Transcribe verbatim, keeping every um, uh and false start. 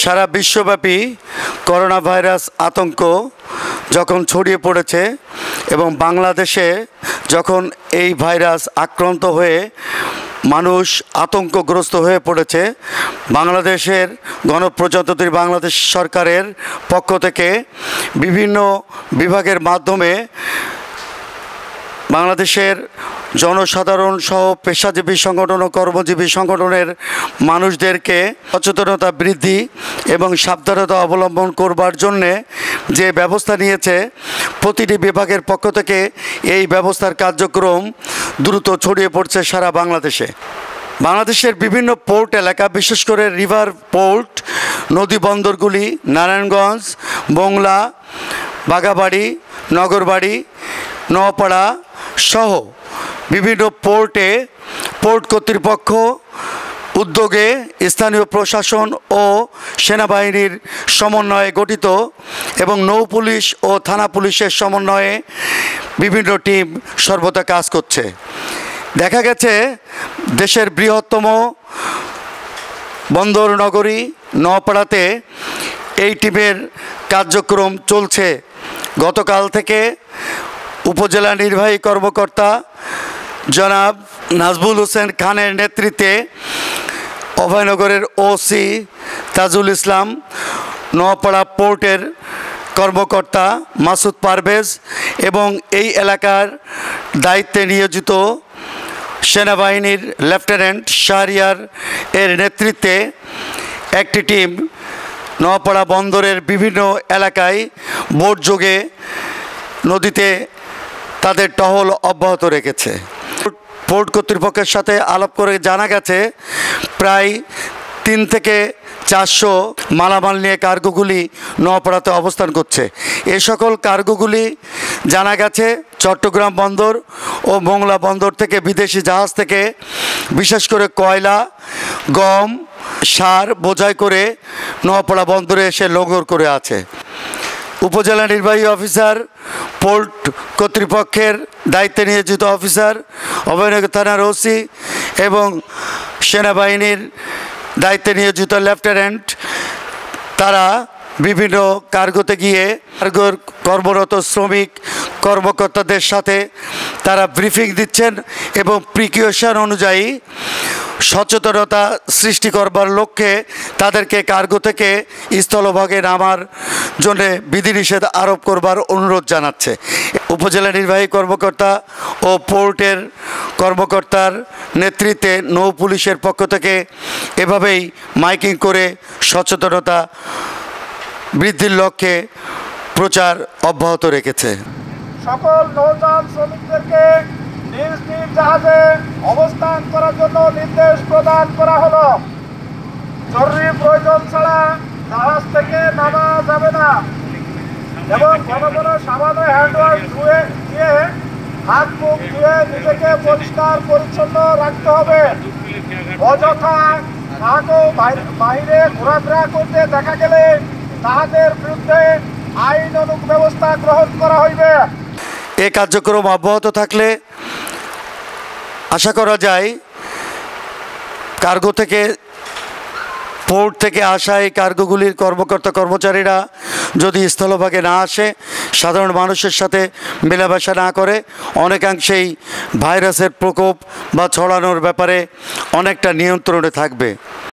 সারা বিশ্বব্যাপী corona virus আতঙ্ক যখন ছড়িয়ে পড়েছে এবং বাংলাদেশে যখন এই ভাইরাস আক্রান্ত হয়ে মানুষ আতঙ্কগ্রস্ত হয়ে পড়েছে, বাংলাদেশের গণপ্রজাতন্ত্রী বাংলাদেশ সরকারের পক্ষ থেকে বিভিন্ন বিভাগের মাধ্যমে বাংলাদেশের জনসাধারণ সহ পেশাজীবী সংগঠন ও কর্মজীবী সংগঠনের মানুষদেরকে সচেতনতা বৃদ্ধি এবং সাবধানতা অবলম্বন করবার জন্যে যে ব্যবস্থা নিয়েছে, প্রতিটি বিভাগের পক্ষ থেকে এই ব্যবস্থার কার্যক্রম দ্রুত ছড়িয়ে পড়ছে সারা বাংলাদেশে। বাংলাদেশের বিভিন্ন পোর্ট এলাকা, বিশেষ করে রিভার পোর্ট, নদী বন্দরগুলি নারায়ণগঞ্জ, মোংলা, বাঘাবাড়ি, নগরবাড়ি, নওপাড়া সহ বিভিন্ন পোর্টে পোর্ট কর্তৃপক্ষ উদ্যোগে স্থানীয় প্রশাসন ও সেনাবাহিনীর সমন্বয়ে গঠিত এবং নৌ পুলিশ ও থানা পুলিশের সমন্বয়ে বিভিন্ন টিম সর্বদা কাজ করছে। দেখা গেছে দেশের বৃহত্তম বন্দর নগরী নওপাড়াতে এই টিমের কার্যক্রম চলছে। গতকাল থেকে উপজেলা নির্বাহী কর্মকর্তা জনাব নাজবুল হোসেন খানের নেতৃত্বে অভয়নগরের ওসি তাজুল ইসলাম, নোয়াপাড়া পোর্টের কর্মকর্তা মাসুদ পারভেজ এবং এই এলাকার দায়িত্বে নিয়োজিত সেনাবাহিনীর লেফটেন্যান্ট শাহরিয়ার এর নেতৃত্বে একটি টিম নোয়াপাড়া বন্দরের বিভিন্ন এলাকায় বোট যোগে নদীতে তাদের টহল অব্যাহত রেখেছে। পোর্ট কর্তৃপক্ষের সাথে আলাপ করে জানা গেছে প্রায় তিন থেকে চারশো মালামাল নিয়ে কার্গোগুলি নওপাড়াতে অবস্থান করছে। এ সকল কার্গোগুলি জানা গেছে চট্টগ্রাম বন্দর ও মোংলা বন্দর থেকে বিদেশি জাহাজ থেকে বিশেষ করে কয়লা, গম, সার বোঝাই করে নওপাড়া বন্দরে এসে লঙ্গর করে আছে। উপজেলা নির্বাহী অফিসার, পোর্ট কর্তৃপক্ষের দায়িত্বে নিয়োজিত অফিসার, অভয়নগর থানার ওসি এবং সেনাবাহিনীর দায়িত্বে নিয়োজিত লেফটেন্যান্ট তারা বিভিন্ন কার্গোতে গিয়ে কার্গোর কর্মরত শ্রমিক কর্মকর্তাদের সাথে তারা ব্রিফিং দিচ্ছেন এবং প্রিকশন অনুযায়ী সচেতনতা সৃষ্টি করবার লক্ষ্যে তাদেরকে কার্গো থেকে স্থলভাগে নামার জন্যে বিধিনিষেধ আরোপ করবার অনুরোধ জানাচ্ছে। উপজেলা নির্বাহী কর্মকর্তা ও পোর্টের কর্মকর্তার নেতৃত্বে নৌ পুলিশের পক্ষ থেকে এভাবেই মাইকিং করে সচেতনতা বৃদ্ধির লক্ষ্যে প্রচার অব্যাহত রেখেছে। সকল নৌযান শ্রমিকদেরকে নিজ নিজ জাহাজে অবস্থান করার জন্য নির্দেশ প্রদান করা হলো। জরুরি প্রয়োজন ছাড়া জাহাজ থেকে নামা যাবে না এবং ঘন ঘন সাবান ও হ্যান্ড ওয়াশ ধুয়ে দিয়ে হাত মুখ ধুয়ে নিজেকে পরিষ্কার পরিচ্ছন্ন রাখতে হবে। অযথা কাহাকেও বাইরে ঘোরাফেরা করতে দেখা গেলে তাহাদের বিরুদ্ধে আইন অনুগ ব্যবস্থা গ্রহণ করা হইবে। এই কার্যক্রম অব্যাহত থাকলে আশা করা যায় কার্গো থেকে পোর্ট থেকে আসা এই কার্গোগুলির কর্মকর্তা কর্মচারীরা যদি স্থলভাগে না আসে, সাধারণ মানুষের সাথে মেলামেশা না করে, অনেকাংশেই ভাইরাসের প্রকোপ বা ছড়ানোর ব্যাপারে অনেকটা নিয়ন্ত্রণে থাকবে।